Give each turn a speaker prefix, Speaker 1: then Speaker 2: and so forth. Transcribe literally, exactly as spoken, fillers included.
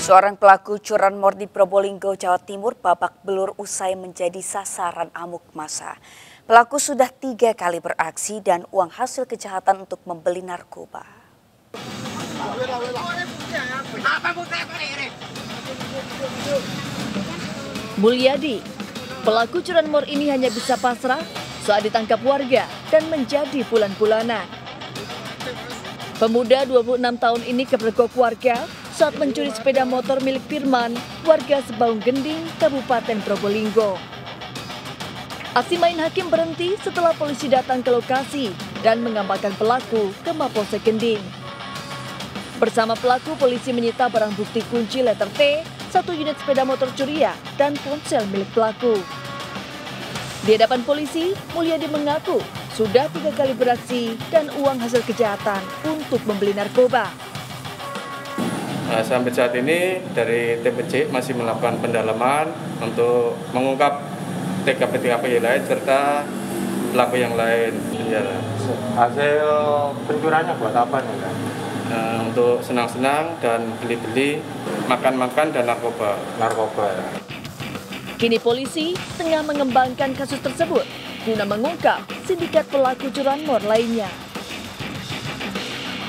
Speaker 1: Seorang pelaku curanmor di Probolinggo, Jawa Timur babak belur usai menjadi sasaran amuk massa. Pelaku sudah tiga kali beraksi dan uang hasil kejahatan untuk membeli narkoba.
Speaker 2: Mulyadi, pelaku curanmor ini hanya bisa pasrah saat ditangkap warga dan menjadi bulan-bulanan. Pemuda dua puluh enam tahun ini kepergok warga saat mencuri sepeda motor milik Firman, warga Sebaung Gending, Kabupaten Probolinggo. Aksi main hakim berhenti setelah polisi datang ke lokasi dan mengamankan pelaku ke Mapolsek Gending. Bersama pelaku, polisi menyita barang bukti kunci letter T, satu unit sepeda motor curian, dan ponsel milik pelaku. Di hadapan polisi, Mulyadi mengaku sudah tiga kali beraksi dan uang hasil kejahatan untuk membeli narkoba.
Speaker 3: Nah, sampai saat ini dari T P C masih melakukan pendalaman untuk mengungkap T K P-T K P yang lain serta pelaku yang lain. Ya.
Speaker 4: Hasil pencuriannya buat apa nih?
Speaker 3: Nah, untuk senang-senang dan beli-beli, makan-makan dan narkoba.
Speaker 4: Narkoba ya.
Speaker 2: Kini polisi tengah mengembangkan kasus tersebut guna mengungkap sindikat pelaku curanmor lainnya.